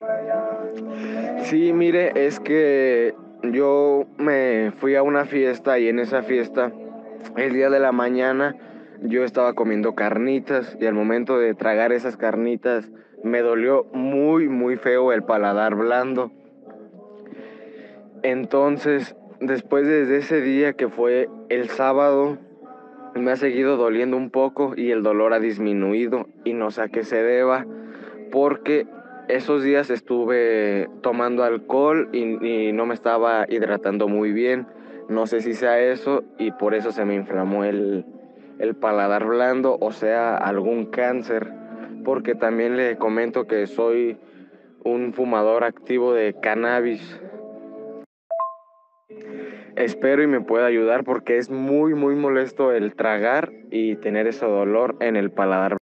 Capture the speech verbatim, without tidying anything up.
Sí, mire, es que yo me fui a una fiesta y en esa fiesta, el día de la mañana, yo estaba comiendo carnitas y al momento de tragar esas carnitas me dolió muy, muy feo el paladar blando. Entonces, después desde ese día que fue el sábado, me ha seguido doliendo un poco y el dolor ha disminuido y no sé a qué se deba, porque esos días estuve tomando alcohol y, y no me estaba hidratando muy bien. No sé si sea eso y por eso se me inflamó el, el paladar blando o sea algún cáncer, porque también le comento que soy un fumador activo de cannabis. Espero y me pueda ayudar porque es muy muy molesto el tragar y tener ese dolor en el paladar.